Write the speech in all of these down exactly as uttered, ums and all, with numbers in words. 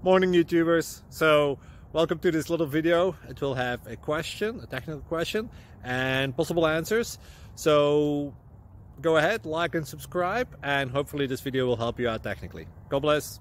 Morning YouTubers. So welcome to this little video. It will have a question, a technical question, and possible answers. So go ahead, like and subscribe, and hopefully this video will help you out technically. God bless.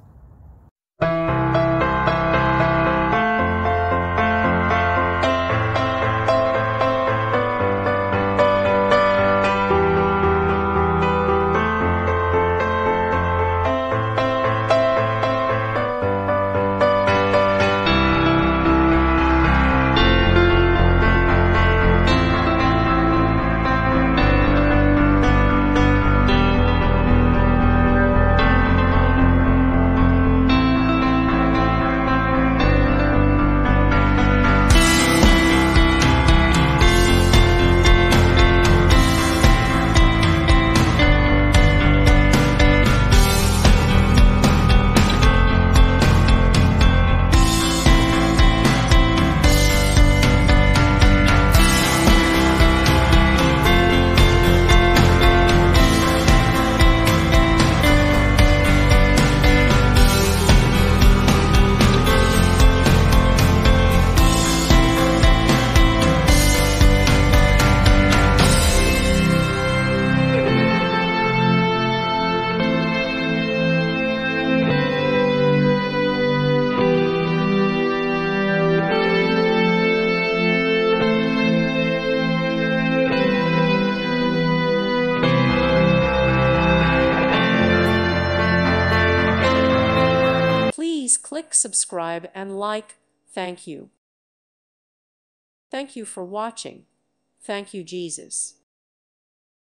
Please click subscribe and like. Thank you. Thank you for watching. Thank you, Jesus.